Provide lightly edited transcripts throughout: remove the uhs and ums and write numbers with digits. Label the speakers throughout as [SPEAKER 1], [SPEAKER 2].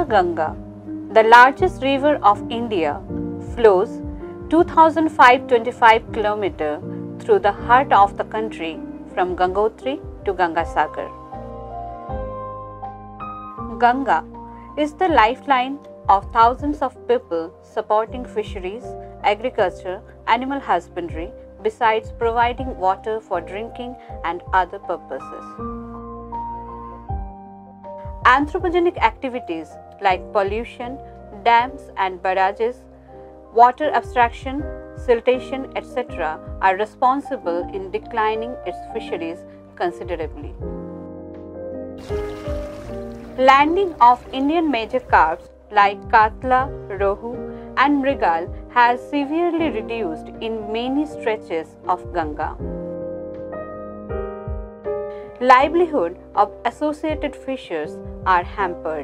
[SPEAKER 1] Ganga, the largest river of India, flows 2,525 km through the heart of the country from Gangotri to Gangasagar. Ganga is the lifeline of thousands of people supporting fisheries, agriculture, animal husbandry, besides providing water for drinking and other purposes. Anthropogenic activities like pollution, dams and barrages, water abstraction, siltation, etc. are responsible in declining its fisheries considerably. Landing of Indian major carps like Katla, Rohu and Mrigal has severely reduced in many stretches of Ganga. Livelihood of associated fishers are hampered.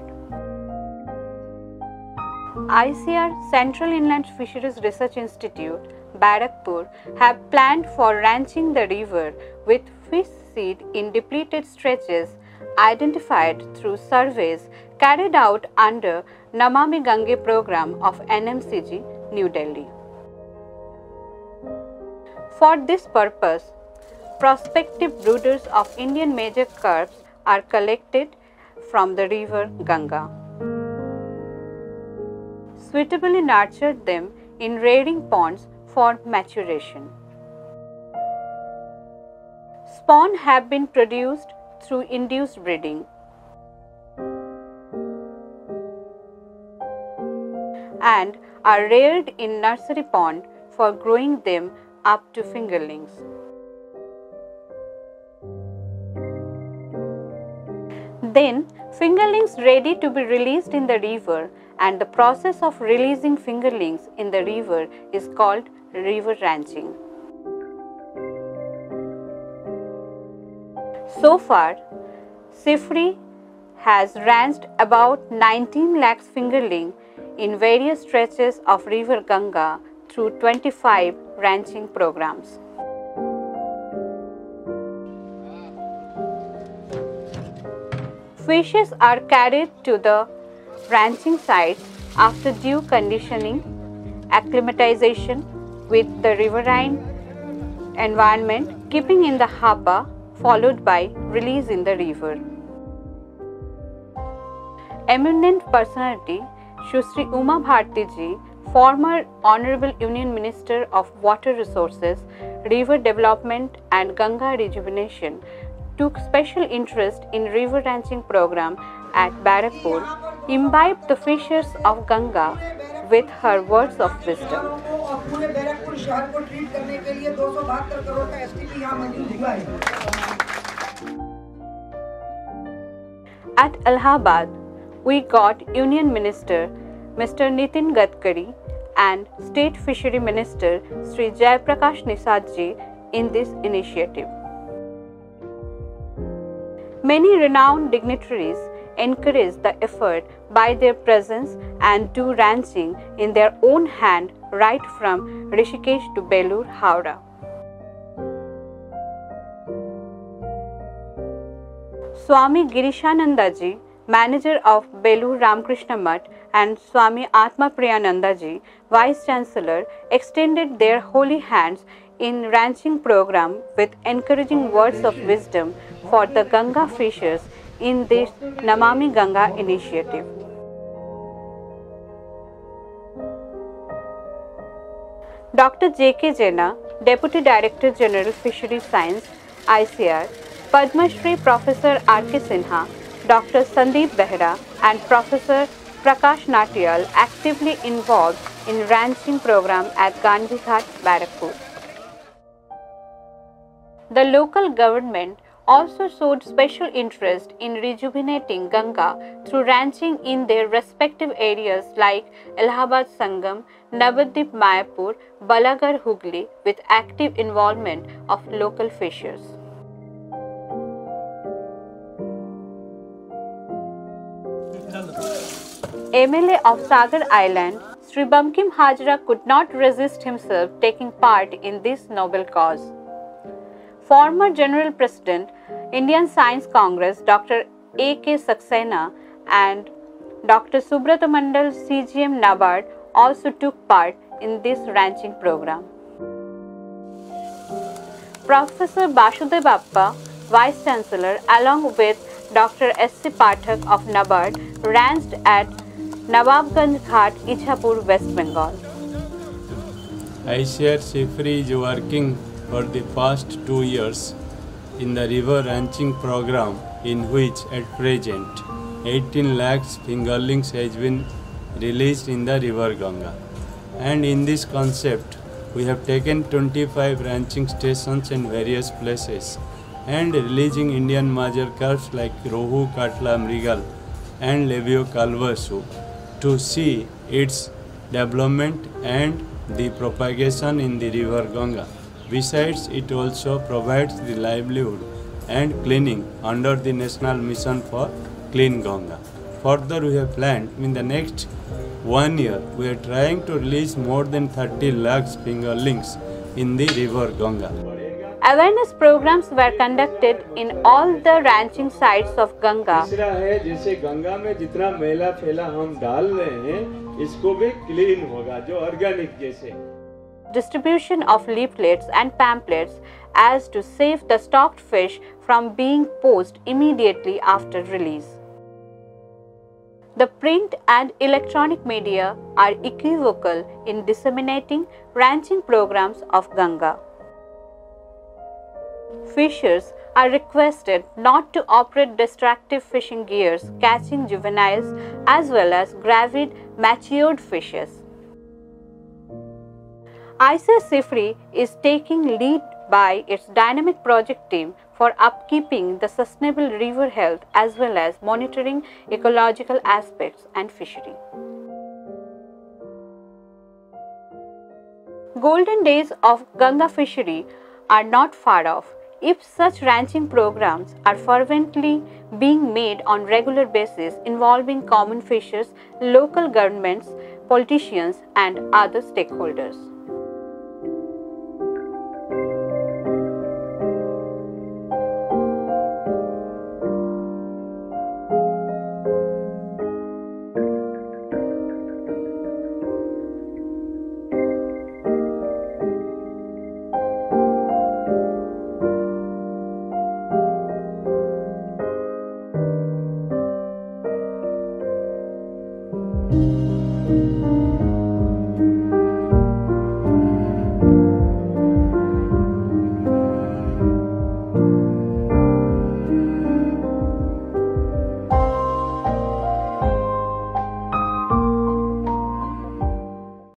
[SPEAKER 1] ICAR Central Inland Fisheries Research Institute, Barakpur, have planned for ranching the river with fish seed in depleted stretches identified through surveys carried out under Namami Gange program of NMCG, New Delhi. For this purpose, prospective brooders of Indian major carps are collected from the river Ganga. Suitably nurtured them in rearing ponds for maturation. Spawn have been produced through induced breeding and are reared in nursery pond for growing them up to fingerlings. Then, fingerlings ready to be released in the river, and the process of releasing fingerlings in the river is called river ranching. So far, CIFRI has ranched about 19 lakhs fingerling in various stretches of river Ganga through 25 ranching programs. Fishes are carried to the ranching sites after due conditioning, acclimatization with the riverine environment, keeping in the hapa, followed by release in the river. Eminent personality Shri Uma Bharti ji, former Honorable Union Minister of Water Resources, River Development and Ganga Rejuvenation, took special interest in river ranching program at Barakpur, imbibed the fishers of Ganga with her words of wisdom. At Allahabad, we got Union Minister Mr. Nitin Gadkari and State Fishery Minister Sri Jaiprakash Nisad ji in this initiative. Many renowned dignitaries encourage the effort by their presence and do ranching in their own hand right from Rishikesh to Belur, Howrah. Swami Girishananda ji, manager of Belur Ramakrishna Mutt, and Swami Atma Priyananda ji, Vice Chancellor, extended their holy hands in ranching program with encouraging words of wisdom for the Ganga fishers in this Namami Ganga initiative. Dr. J.K. Jena, Deputy Director General Fisheries Science, ICAR, Padma Shri Professor R.K. Sinha, Dr. Sandeep Behra and Professor Prakash Natyal actively involved in ranching program at Gandhi Ghat, Barakpur. The local government also showed special interest in rejuvenating Ganga through ranching in their respective areas like Allahabad Sangam, Navadip Mayapur, Balagar Hooghly with active involvement of local fishers. MLA of Sagar Island, Sri Bankim Hajra could not resist himself taking part in this noble cause. Former General President, Indian Science Congress, Dr. A.K. Saxena and Dr. Subrata Mandal, CGM NABARD, also took part in this ranching program. Professor Basudev Appa, Vice Chancellor, along with Dr. S.C. Pathak of NABARD, ranched at Nawabganj Ghat, Ichhapur, West Bengal.
[SPEAKER 2] ICAR CIFRI is working for the past 2 years in the river ranching program, in which at present 18 lakhs fingerlings has been released in the river Ganga. And in this concept, we have taken 25 ranching stations in various places and releasing Indian major carps like Rohu, Katla, Mrigal and Labio Calvasu to see its development and the propagation in the river Ganga. Besides, it also provides the livelihood and cleaning under the National Mission for Clean Ganga. Further, we have planned in the next 1 year, we are trying to release more than 30 lakhs fingerlings in the river Ganga.
[SPEAKER 1] Awareness programs were conducted in all the ranching sites of Ganga.
[SPEAKER 2] तीसरा है, जैसे गंगा में जितना मैला फैला हम डाल रहे हैं, इसको भी क्लीन होगा, जो ऑर्गेनिक जैसे.
[SPEAKER 1] Distribution of leaflets and pamphlets as to save the stocked fish from being poached immediately after release. The print and electronic media are equivocal in disseminating ranching programs of Ganga. Fishers are requested not to operate destructive fishing gears catching juveniles as well as gravid matured fishes. ICAR CIFRI is taking lead by its dynamic project team for upkeeping the sustainable river health as well as monitoring ecological aspects and fishery. Golden days of Ganga fishery are not far off if such ranching programs are fervently being made on regular basis involving common fishers, local governments, politicians and other stakeholders.